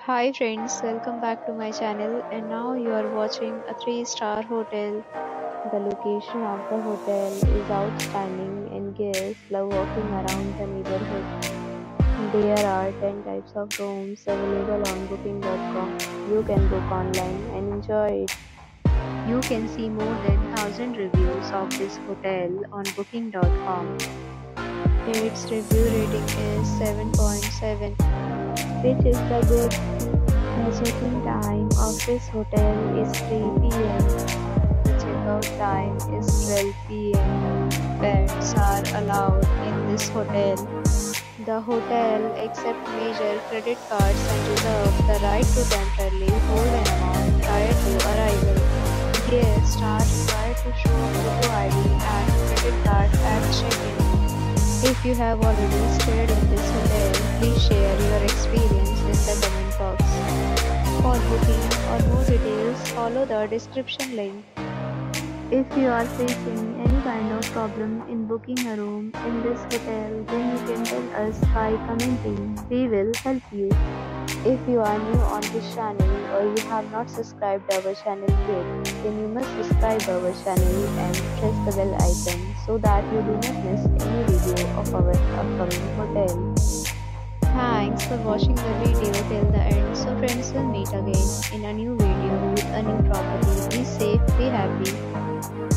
Hi friends, welcome back to my channel and now you are watching a 3-star hotel. The location of the hotel is outstanding and guests love walking around the neighborhood. There are 10 types of rooms available on booking.com. You can book online and enjoy it. You can see more than 1000 reviews of this hotel on booking.com. Its review rating is 7.7, which is the good. The check-in time of this hotel is 3 p.m. The check-out time is 12 p.m. Pets are allowed in this hotel. The hotel accepts major credit cards and reserves the right to temporarily hold an amount prior to arrival. Guests are required to show photo ID and credit card at check-in. If you have already stayed in this hotel, please share your experience in the comment box. For booking or more details, follow the description link. If you are facing any kind of problem in booking a room in this hotel, then you can tell us by commenting. We will help you. If you are new on this channel or you have not subscribed our channel yet, then you must subscribe our channel and press the bell icon so that you do not miss any video of our upcoming hotel. Thanks for watching the video till the end. So friends, will meet again in a new video with a new property. Be safe, be happy.